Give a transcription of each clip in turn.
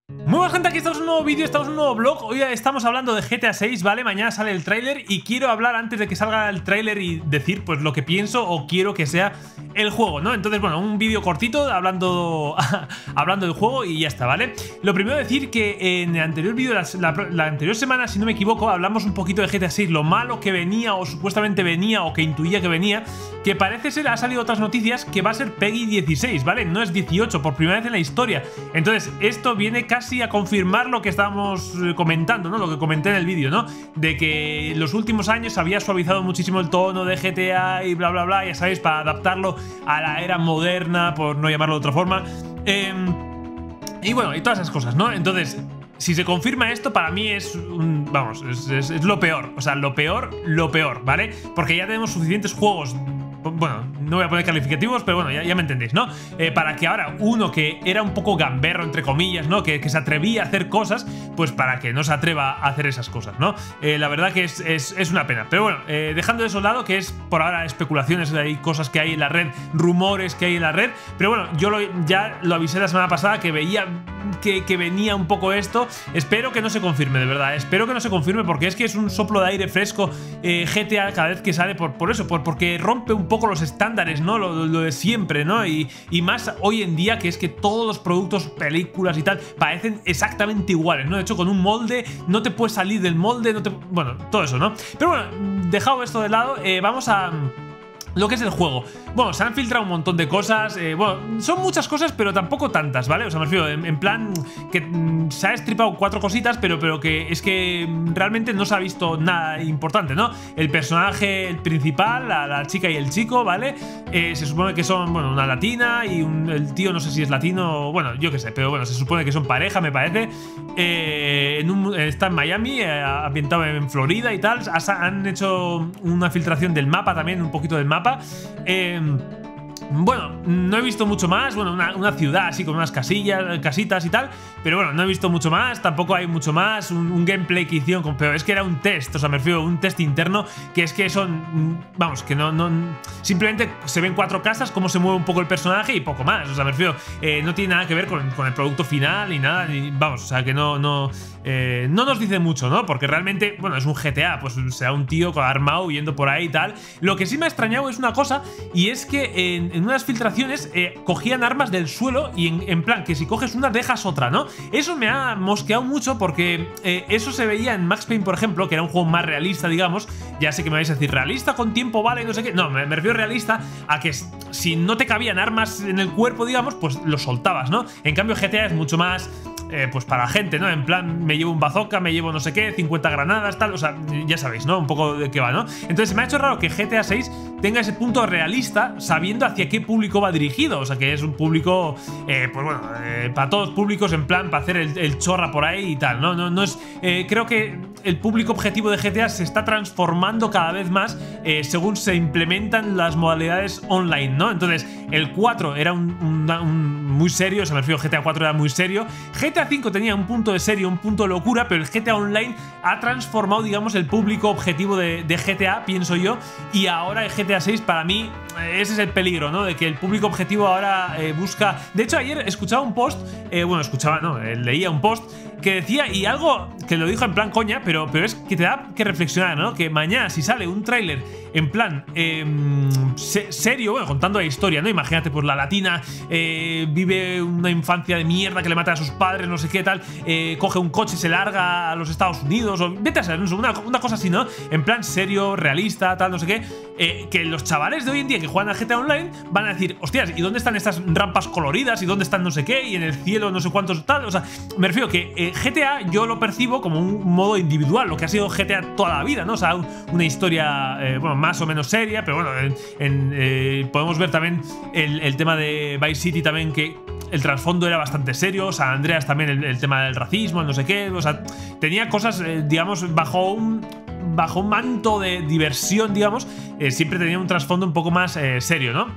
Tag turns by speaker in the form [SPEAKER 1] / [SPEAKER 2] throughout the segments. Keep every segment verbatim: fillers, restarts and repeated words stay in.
[SPEAKER 1] Muy buena gente, aquí estamos en un nuevo vídeo, estamos en un nuevo vlog. Hoy estamos hablando de G T A seis, ¿vale? Mañana sale el tráiler y quiero hablar antes de que salga el tráiler y decir pues lo que pienso o quiero que sea el juego, ¿no? Entonces, bueno, un vídeo cortito hablando, hablando del juego y ya está, ¿vale? Lo primero decir que en el anterior vídeo, la, la, la anterior semana, si no me equivoco, hablamos un poquito de G T A seis, lo malo que venía o supuestamente venía o que intuía que venía, que parece ser, ha salido otras noticias, que va a ser PEGI dieciséis, ¿vale? No es dieciocho, por primera vez en la historia. Entonces, esto viene casi a confirmar lo que estábamos comentando, ¿no? Lo que comenté en el vídeo, ¿no? De que en los últimos años había suavizado muchísimo el tono de G T A y bla, bla, bla, ya sabéis, para adaptarlo a la era moderna, por no llamarlo de otra forma. Eh, y bueno, y todas esas cosas, ¿no? Entonces, si se confirma esto, para mí es un, vamos, es, es, es lo peor. O sea, lo peor, lo peor, ¿vale? Porque ya tenemos suficientes juegos. Bueno, no voy a poner calificativos, pero bueno, ya, ya me entendéis, ¿no? Eh, para que ahora uno que era un poco gamberro, entre comillas, ¿no? Que, que se atrevía a hacer cosas, pues para que no se atreva a hacer esas cosas, ¿no? Eh, la verdad que es, es, es una pena. Pero bueno, eh, dejando eso de lado, que es por ahora especulaciones, hay cosas que hay en la red, rumores que hay en la red. Pero bueno, yo lo, ya lo avisé la semana pasada que veía que, que venía un poco esto. Espero que no se confirme, de verdad. Espero que no se confirme porque es que es un soplo de aire fresco eh, G T A cada vez que sale por, por eso, por, porque rompe un poco los estándares, ¿no? Lo, lo de siempre, ¿no? Y, y más hoy en día, que es que todos los productos, películas y tal, parecen exactamente iguales, ¿no? De hecho, con un molde, no te puedes salir del molde, no te... Bueno, todo eso, ¿no? Pero bueno, dejado esto de lado, eh, vamos a... lo que es el juego. Bueno, se han filtrado un montón de cosas. Eh, bueno, son muchas cosas, pero tampoco tantas, ¿vale? O sea, me refiero, en, en plan que mm, se ha estripado cuatro cositas, pero, pero que es que realmente no se ha visto nada importante, ¿no? El personaje el principal, la, la chica y el chico, ¿vale? Eh, se supone que son, bueno, una latina y un, el tío no sé si es latino, bueno, yo qué sé, pero bueno, se supone que son pareja, me parece. Eh, en un, está en Miami, eh, ambientado en Florida y tal. Han hecho una filtración del mapa también, un poquito del mapa. Eh, bueno, no he visto mucho más. Bueno, una, una ciudad así con unas casillas, casitas y tal. Pero bueno, no he visto mucho más. Tampoco hay mucho más. Un, un gameplay que hicieron con, pero es que era un test. O sea, me refiero a un test interno. Que es que son... Vamos, que no... no simplemente se ven cuatro casas, cómo se mueve un poco el personaje y poco más. O sea, me refiero... Eh, no tiene nada que ver con, con el producto final ni nada. Ni, vamos, o sea, que no... no Eh, no nos dice mucho, ¿no? Porque realmente, bueno, es un G T A, pues será un tío armado yendo por ahí y tal. Lo que sí me ha extrañado es una cosa, y es que en, en unas filtraciones eh, cogían armas del suelo y en, en plan, que si coges una dejas otra, ¿no? Eso me ha mosqueado mucho porque eh, eso se veía en Max Payne, por ejemplo, que era un juego más realista, digamos. Ya sé que me vais a decir, realista con tiempo, vale, no sé qué. No, me, me refiero realista a que si no te cabían armas en el cuerpo, digamos, pues lo soltabas, ¿no? En cambio, G T A es mucho más... Eh, pues para la gente, ¿no? En plan, me llevo un bazooka, me llevo no sé qué, cincuenta granadas, tal, o sea, ya sabéis, ¿no? Un poco de qué va, ¿no? Entonces me ha hecho raro que G T A seis tenga ese punto realista, sabiendo hacia qué público va dirigido, o sea, que es un público, eh, pues bueno, eh, para todos públicos, en plan, para hacer el, el chorra por ahí y tal, ¿no? No, no es, eh, creo que el público objetivo de G T A se está transformando cada vez más eh, según se implementan las modalidades online, ¿no? Entonces, el cuatro era un, un, un muy serio, o sea, me refiero, G T A cuatro era muy serio. G T A cinco tenía un punto de serio, un punto de locura, pero el G T A Online ha transformado, digamos, el público objetivo de, de G T A, pienso yo, y ahora el G T A seis, para mí, ese es el peligro, ¿no? De que el público objetivo ahora eh, busca... De hecho, ayer escuchaba un post, eh, bueno, escuchaba, no, eh, leía un post que decía, y algo que lo dijo en plan coña, pero, pero es que te da que reflexionar, ¿no? Que mañana, si sale un tráiler en plan eh, se serio, bueno, contando la historia, ¿no? Imagínate, pues la latina eh, vive una infancia de mierda que le mata a sus padres, no sé qué tal, eh, coge un coche y se larga a los Estados Unidos, o vete a saber, no sé, una, una cosa así, ¿no? En plan serio, realista, tal, no sé qué. Eh, que los chavales de hoy en día que juegan a G T A Online van a decir, hostias, ¿y dónde están estas rampas coloridas? ¿Y dónde están no sé qué? Y en el cielo no sé cuántos tal. O sea, me refiero que eh, G T A yo lo percibo como un modo individual, lo que ha sido G T A toda la vida, ¿no? O sea, un, una historia, eh, bueno, más o menos seria, pero bueno, en, en, eh, podemos ver también el, el tema de Vice City también, que el trasfondo era bastante serio. San Andreas también, el, el tema del racismo, el no sé qué. O sea, tenía cosas, eh, digamos, bajo un... bajo un manto de diversión, digamos, eh, siempre tenía un trasfondo un poco más eh, serio, ¿no?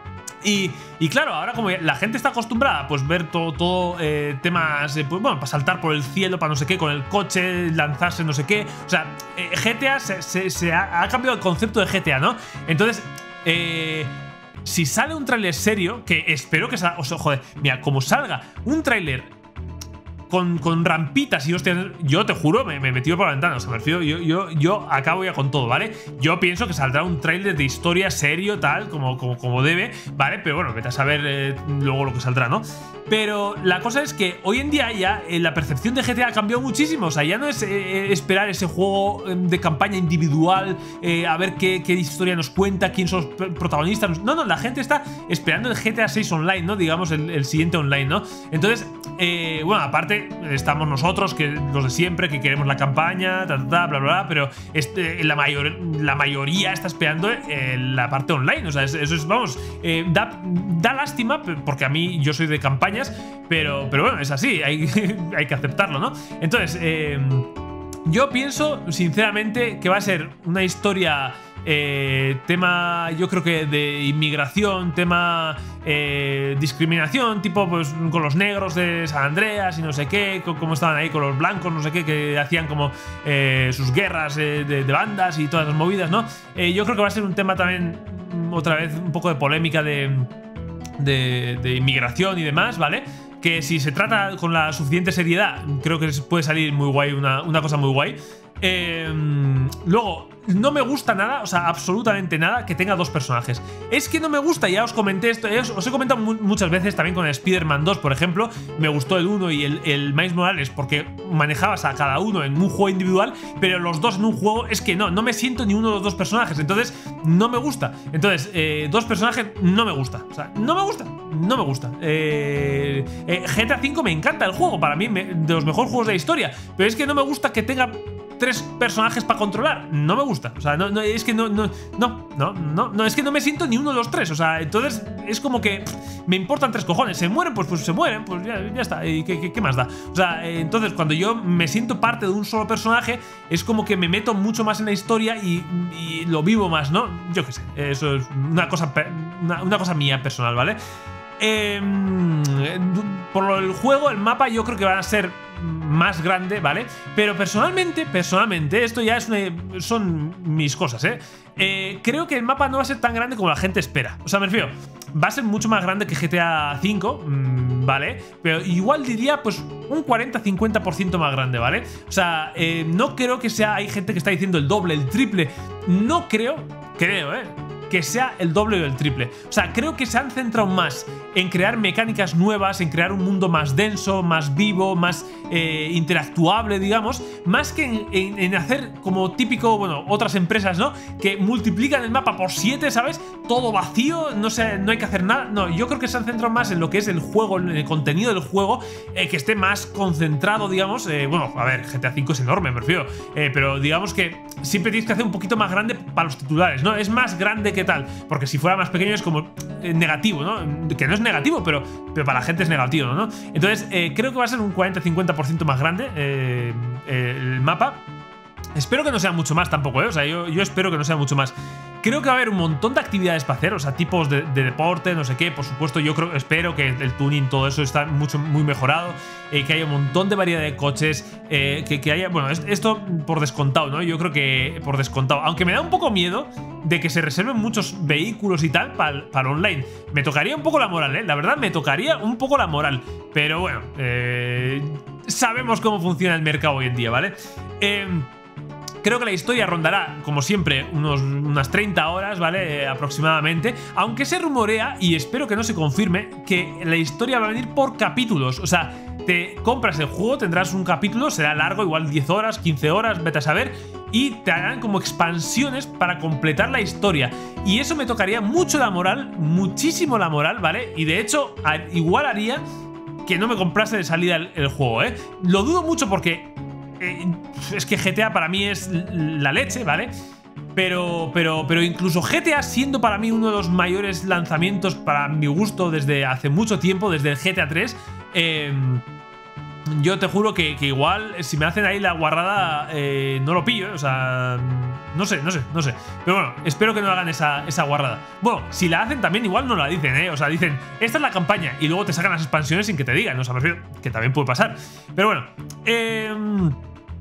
[SPEAKER 1] Y, y claro, ahora como la gente está acostumbrada a pues, ver todo, todo eh, temas, eh, pues, bueno, para saltar por el cielo, para no sé qué, con el coche, lanzarse no sé qué. O sea, eh, G T A se, se, se ha, ha cambiado el concepto de G T A, ¿no? Entonces, eh... si sale un tráiler serio, que espero que salga... O sea, joder, mira, como salga un tráiler con, con rampitas y hostias. Yo te juro, me, me he metido por la ventana. O sea, me refiero, yo, yo, yo acabo ya con todo, ¿vale? Yo pienso que saldrá un tráiler de historia serio, tal, como, como, como debe, ¿vale? Pero bueno, vete a saber eh, luego lo que saldrá, ¿no? Pero la cosa es que hoy en día ya eh, la percepción de G T A ha cambiado muchísimo. O sea, ya no es eh, esperar ese juego de campaña individual, eh, a ver qué, qué historia nos cuenta, quién son los protagonistas. No, no, la gente está esperando el G T A seis Online, ¿no? Digamos, el, el siguiente online, ¿no? Entonces, eh, bueno, aparte estamos nosotros, que los de siempre, que queremos la campaña, ta, ta, ta, bla, bla, bla, pero este, la, mayor, la mayoría está esperando eh, la parte online. O sea, eso es, vamos, eh, da, da lástima, porque a mí yo soy de campañas, pero, pero bueno, es así, hay, hay que aceptarlo, ¿no? Entonces, eh, yo pienso, sinceramente, que va a ser una historia... Eh, tema, yo creo que de inmigración, tema eh, discriminación, tipo pues con los negros de San Andreas y no sé qué, cómo estaban ahí con los blancos, no sé qué, que hacían como eh, sus guerras eh, de, de bandas y todas las movidas, ¿no? Eh, yo creo que va a ser un tema también, otra vez, un poco de polémica de, de, de inmigración y demás, ¿vale? Que si se trata con la suficiente seriedad, creo que puede salir muy guay, una, una cosa muy guay. Eh, luego, no me gusta nada, o sea, absolutamente nada que tenga dos personajes. Es que no me gusta, ya os comenté esto, os, os he comentado mu muchas veces también con el Spider-Man dos, por ejemplo. Me gustó el uno y el, el Miles Morales porque manejabas a cada uno en un juego individual, pero los dos en un juego es que no, no me siento ni uno de los dos personajes, entonces no me gusta. Entonces, eh, dos personajes no me gusta, o sea, no me gusta, no me gusta. Eh, eh, G T A cinco me encanta el juego, para mí me, de los mejores juegos de la historia, pero es que no me gusta que tenga tres personajes para controlar. No me gusta. O sea, no, no, es que no, no, no, no, no, no, es que no me siento ni uno de los tres. O sea, entonces es como que pff, me importan tres cojones. Se mueren, pues, pues se mueren, pues ya, ya está. ¿Y qué, qué, qué más da? O sea, eh, entonces cuando yo me siento parte de un solo personaje, es como que me meto mucho más en la historia y, y lo vivo más, ¿no? Yo qué sé. Eso es una cosa, una, una cosa mía personal, ¿vale? Eh, por el juego, el mapa yo creo que van a ser más grande, ¿vale? Pero personalmente, personalmente, esto ya es una, son mis cosas, ¿eh? ¿eh? Creo que el mapa no va a ser tan grande como la gente espera. O sea, me refiero, va a ser mucho más grande que G T A cinco, ¿vale? Pero igual diría, pues, un cuarenta a cincuenta por ciento más grande, ¿vale? O sea, eh, no creo que sea... Hay gente que está diciendo el doble, el triple. No creo, creo, ¿eh? que sea el doble o el triple. O sea, creo que se han centrado más en crear mecánicas nuevas, en crear un mundo más denso, más vivo, más eh, interactuable, digamos, más que en, en, en hacer como típico, bueno, otras empresas, ¿no? Que multiplican el mapa por siete, ¿sabes? Todo vacío, no sé, no hay que hacer nada. No, yo creo que se han centrado más en lo que es el juego, en el contenido del juego, eh, que esté más concentrado, digamos. Eh, bueno, a ver, G T A cinco es enorme, me refiero, eh, pero digamos que siempre tienes que hacer un poquito más grande para los titulares, ¿no? Es más grande que tal, porque si fuera más pequeño es como eh, negativo, ¿no? Que no es negativo, pero, pero para la gente es negativo, ¿no? Entonces, eh, creo que va a ser un cuarenta a cincuenta por ciento más grande eh, eh, el mapa. Espero que no sea mucho más tampoco, ¿eh? O sea, yo, yo espero que no sea mucho más. Creo que va a haber un montón de actividades para hacer, o sea, tipos de, de deporte, no sé qué. Por supuesto, yo creo, espero que el tuning, todo eso está mucho, muy mejorado, eh, que haya un montón de variedad de coches, eh, que, que haya... Bueno, esto por descontado, ¿no? Yo creo que por descontado. Aunque me da un poco miedo de que se reserven muchos vehículos y tal para, para online. Me tocaría un poco la moral, ¿eh? La verdad, me tocaría un poco la moral. Pero bueno, eh, sabemos cómo funciona el mercado hoy en día, ¿vale? Eh... Creo que la historia rondará, como siempre, unos, unas treinta horas, ¿vale? Eh, aproximadamente. Aunque se rumorea, y espero que no se confirme, que la historia va a venir por capítulos. O sea, te compras el juego, tendrás un capítulo, será largo, igual diez horas, quince horas, vete a saber. Y te harán como expansiones para completar la historia. Y eso me tocaría mucho la moral, muchísimo la moral, ¿vale? Y de hecho, igual haría que no me comprase de salida el, el juego, ¿eh? Lo dudo mucho porque... es que G T A para mí es la leche, ¿vale? Pero, pero, pero incluso G T A siendo para mí uno de los mayores lanzamientos para mi gusto desde hace mucho tiempo, desde el G T A tres, eh, yo te juro que, que igual si me hacen ahí la guarrada eh, no lo pillo, ¿eh? O sea, no sé, no sé, no sé. Pero bueno, espero que no hagan esa, esa guarrada. Bueno, si la hacen también igual no la dicen, ¿eh? O sea, dicen, esta es la campaña y luego te sacan las expansiones sin que te digan, ¿no? O sea, me refiero que también puede pasar. Pero bueno, eh...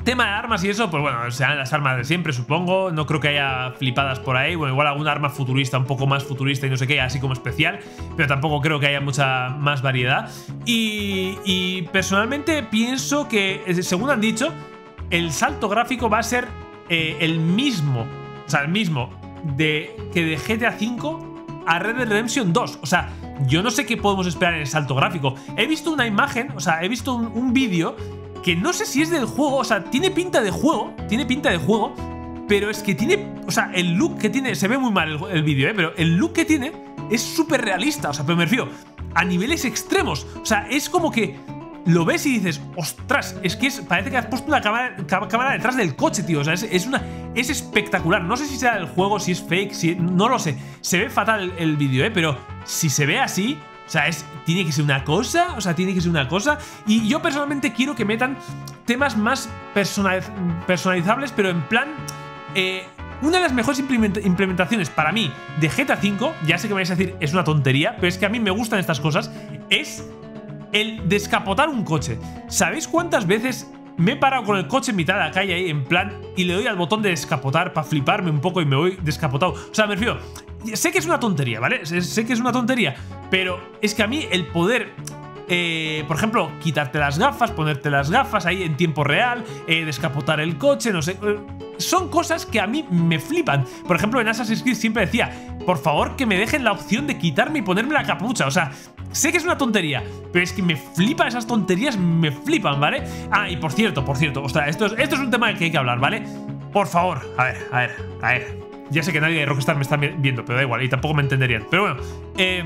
[SPEAKER 1] Tema de armas y eso, pues bueno, serán las armas de siempre, supongo. No creo que haya flipadas por ahí. Bueno, igual alguna arma futurista, un poco más futurista y no sé qué, así como especial. Pero tampoco creo que haya mucha más variedad. Y, y personalmente pienso que, según han dicho, el salto gráfico va a ser eh, el mismo. O sea, el mismo de, que de G T A cinco a Red Dead Redemption dos. O sea, yo no sé qué podemos esperar en el salto gráfico. He visto una imagen, o sea, he visto un, un vídeo que no sé si es del juego, o sea, tiene pinta de juego, tiene pinta de juego, pero es que tiene, o sea, el look que tiene, se ve muy mal el, el vídeo, ¿eh? Pero el look que tiene es súper realista, o sea, pero me refiero a niveles extremos, o sea, es como que lo ves y dices, ostras, es que es, parece que has puesto una cámara, cámara detrás del coche, tío, o sea, es, es, una, es espectacular, no sé si será el juego, si es fake, si, no lo sé, se ve fatal el, el vídeo, ¿eh? Pero si se ve así... O sea, es, tiene que ser una cosa, o sea, tiene que ser una cosa. Y yo personalmente quiero que metan temas más personaliz personalizables, pero en plan... Eh, una de las mejores implementaciones para mí de G T A cinco, ya sé que me vais a decir, es una tontería, pero es que a mí me gustan estas cosas, es el descapotar un coche. ¿Sabéis cuántas veces me he parado con el coche en mitad de la calle ahí, en plan, y le doy al botón de descapotar para fliparme un poco y me voy descapotado? O sea, me refiero... Sé que es una tontería, ¿vale? Sé que es una tontería, pero es que a mí el poder, eh, por ejemplo, quitarte las gafas, ponerte las gafas ahí en tiempo real, eh, descapotar el coche, no sé... Eh, son cosas que a mí me flipan. Por ejemplo, en Assassin's Creed siempre decía, por favor, que me dejen la opción de quitarme y ponerme la capucha. O sea, sé que es una tontería, pero es que me flipan esas tonterías, me flipan, ¿vale? Ah, y por cierto, por cierto, o sea, esto es, esto es un tema del que hay que hablar, ¿vale? Por favor, a ver, a ver, a ver... Ya sé que nadie de Rockstar me está viendo, pero da igual, y tampoco me entenderían. Pero bueno, eh,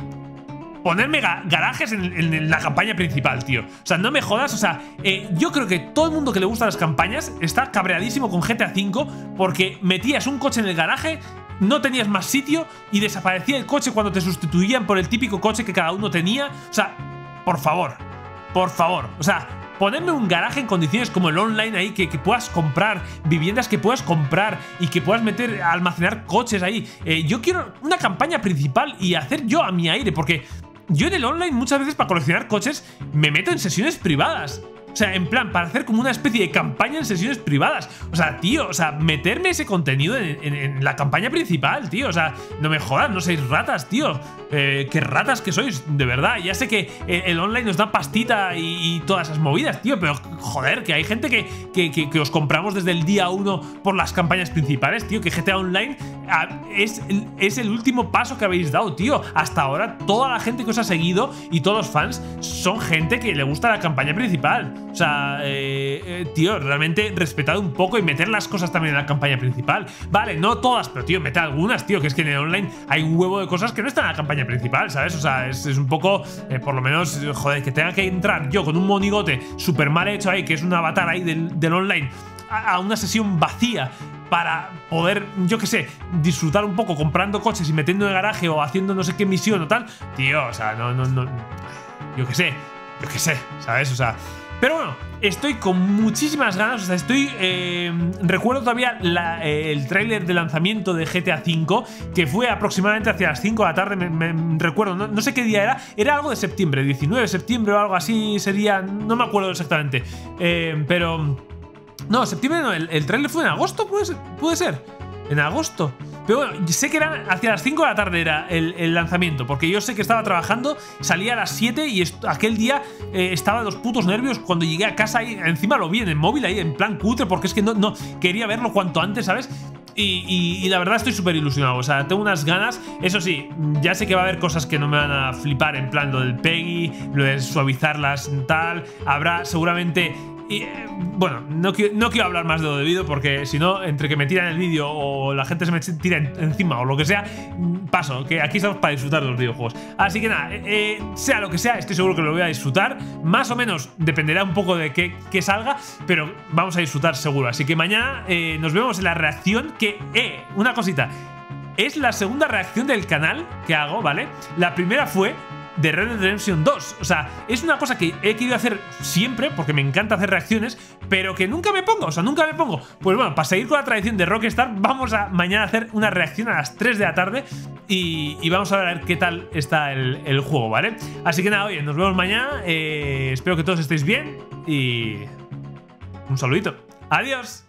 [SPEAKER 1] ponerme ga garajes en, en, en la campaña principal, tío. O sea, no me jodas, o sea, eh, yo creo que todo el mundo que le gustan las campañas está cabreadísimo con G T A cinco porque metías un coche en el garaje, no tenías más sitio y desaparecía el coche cuando te sustituían por el típico coche que cada uno tenía. O sea, por favor, por favor, o sea... Ponerme un garaje en condiciones como el online ahí, que, que puedas comprar, viviendas que puedas comprar y que puedas meter, almacenar coches ahí. Eh, yo quiero una campaña principal y hacer yo a mi aire, porque yo en el online muchas veces para coleccionar coches me meto en sesiones privadas. O sea, en plan, para hacer como una especie de campaña en sesiones privadas. O sea, tío, o sea, meterme ese contenido en, en, en la campaña principal, tío. O sea, no me jodas, no sois ratas, tío. Eh, qué ratas que sois, de verdad. Ya sé que el online nos da pastita y, y todas esas movidas, tío. Pero, joder, que hay gente que, que, que, que os compramos desde el día uno por las campañas principales, tío. Que G T A Online a, es, es el último paso que habéis dado, tío. Hasta ahora, toda la gente que os ha seguido y todos los fans son gente que le gusta la campaña principal. O sea, eh, eh, tío, realmente respetad un poco y meter las cosas también en la campaña principal. Vale, no todas, pero tío, meted algunas, tío, que es que en el online hay un huevo de cosas que no están en la campaña principal, ¿sabes? O sea, es, es un poco, eh, por lo menos, joder, que tenga que entrar yo con un monigote súper mal hecho ahí, que es un avatar ahí del, del online, a, a una sesión vacía para poder, yo qué sé, disfrutar un poco comprando coches y metiendo en el garaje o haciendo no sé qué misión o tal. Tío, o sea, no, no, no, yo qué sé, yo qué sé, ¿sabes? O sea... Pero bueno, estoy con muchísimas ganas, o sea, estoy... Eh, recuerdo todavía la, eh, el tráiler de lanzamiento de G T A cinco, que fue aproximadamente hacia las cinco de la tarde, me, me recuerdo, no, no sé qué día era, era algo de septiembre, diecinueve de septiembre o algo así sería, no me acuerdo exactamente, eh, pero... No, septiembre no, el, el tráiler fue en agosto, ¿puede ser? ¿Puede ser? En agosto. Pero bueno, sé que era hacia las cinco de la tarde era el, el lanzamiento, porque yo sé que estaba trabajando, salía a las siete y aquel día eh, estaba de los putos nervios cuando llegué a casa y encima lo vi en el móvil ahí en plan cutre, porque es que no, no quería verlo cuanto antes, ¿sabes? Y, y, y la verdad estoy súper ilusionado, o sea, tengo unas ganas. Eso sí, ya sé que va a haber cosas que no me van a flipar, en plan lo del Peggy, lo de suavizarlas tal, habrá seguramente... Y, eh, bueno, no, no quiero hablar más de lo debido porque si no, entre que me tiran el vídeo o la gente se me tira en, encima o lo que sea, paso, que aquí estamos para disfrutar de los videojuegos. Así que nada, eh, sea lo que sea, estoy seguro que lo voy a disfrutar. Más o menos dependerá un poco de qué, qué salga, pero vamos a disfrutar seguro. Así que mañana eh, nos vemos en la reacción que, eh, una cosita, es la segunda reacción del canal que hago, ¿vale? La primera fue de Red Dead Redemption dos. O sea, es una cosa que he querido hacer siempre porque me encanta hacer reacciones, pero que nunca me pongo, o sea, nunca me pongo. Pues bueno, para seguir con la tradición de Rockstar, vamos a mañana hacer una reacción a las tres de la tarde y, y vamos a ver qué tal está el, el juego, ¿vale? Así que nada, oye, nos vemos mañana, eh, espero que todos estéis bien y un saludito. Adiós.